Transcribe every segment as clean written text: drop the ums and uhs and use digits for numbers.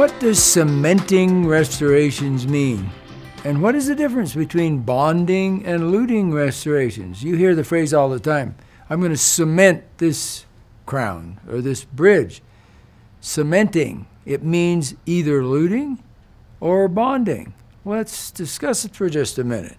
What does cementing restorations mean? And what is the difference between bonding and luting restorations? You hear the phrase all the time, I'm going to cement this crown or this bridge. Cementing, it means either luting or bonding. Let's discuss it for just a minute.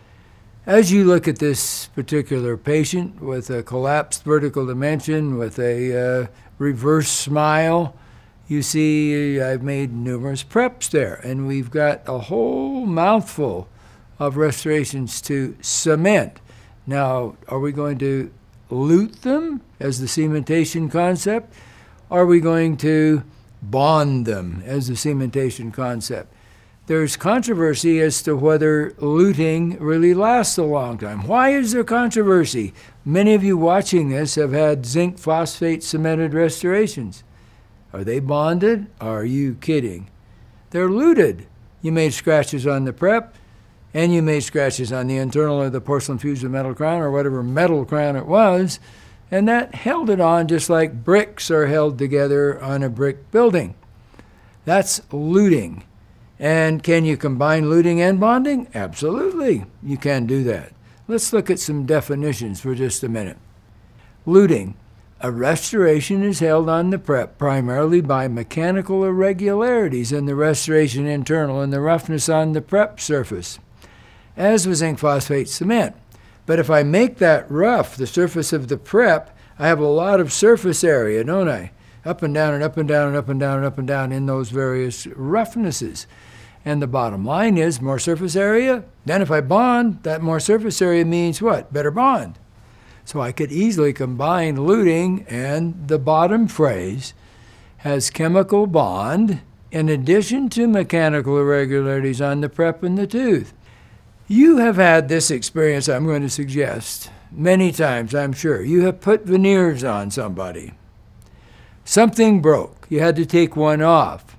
As you look at this particular patient with a collapsed vertical dimension, with a reverse smile, you see I've made numerous preps there, and we've got a whole mouthful of restorations to cement. Now, are we going to lute them as the cementation concept? Are we going to bond them as the cementation concept? There's controversy as to whether luting really lasts a long time. Why is there controversy? Many of you watching this have had zinc phosphate cemented restorations. Are they bonded? Are you kidding? They're luted. You made scratches on the prep, and you made scratches on the internal of the porcelain fused with metal crown, or whatever metal crown it was, and that held it on just like bricks are held together on a brick building. That's luting. And can you combine luting and bonding? Absolutely, you can do that. Let's look at some definitions for just a minute. Luting. A restoration is held on the prep primarily by mechanical irregularities in the restoration internal and the roughness on the prep surface, as with zinc phosphate cement. But if I make that rough, the surface of the prep, I have a lot of surface area, don't I? Up and down and up and down and up and down and up and down in those various roughnesses. And the bottom line is more surface area. Then if I bond, that more surface area means what? Better bond. So I could easily combine luting, and the bottom phrase has chemical bond in addition to mechanical irregularities on the prep and the tooth. You have had this experience, I'm going to suggest, many times, I'm sure. You have put veneers on somebody. Something broke. You had to take one off.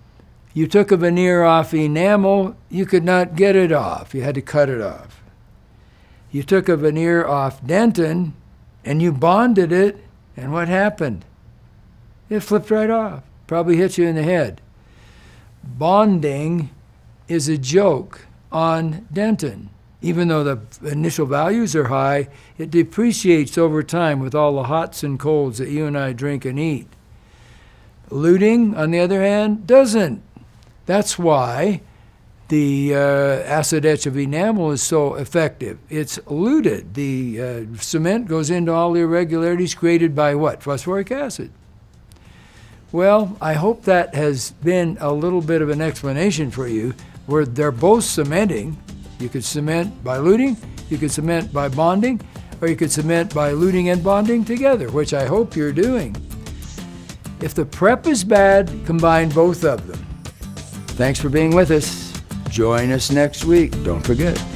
You took a veneer off enamel. You could not get it off. You had to cut it off. You took a veneer off dentin, and you bonded it, and what happened? It flipped right off. Probably hit you in the head. Bonding is a joke on dentin. Even though the initial values are high, it depreciates over time with all the hots and colds that you and I drink and eat. Luting, on the other hand, doesn't. That's why the acid etch of enamel is so effective. It's luted. The cement goes into all the irregularities created by what? Phosphoric acid. Well, I hope that has been a little bit of an explanation for you, where they're both cementing. You could cement by luting, you could cement by bonding, or you could cement by luting and bonding together, which I hope you're doing. If the prep is bad, combine both of them. Thanks for being with us. Join us next week. Don't forget.